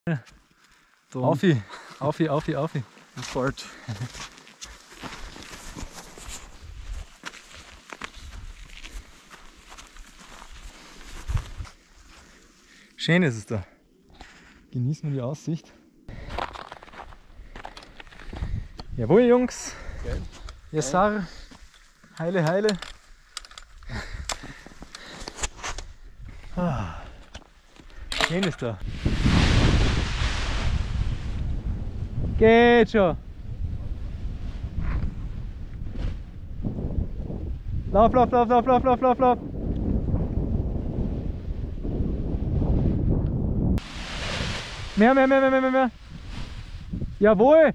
Aufi, Aufi, Aufi, Aufi. Fort. Schön ist es da. Genießen wir die Aussicht. Jawohl, Jungs. Geil. Yes, sir. Heile, heile. Schön ist da. Geht schon. Lauf, lauf, lauf, lauf, lauf, lauf, lauf, lauf. Mehr, mehr, mehr, mehr, mehr, mehr. Jawohl.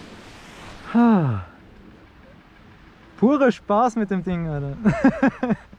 Purer Spaß mit dem Ding, Alter.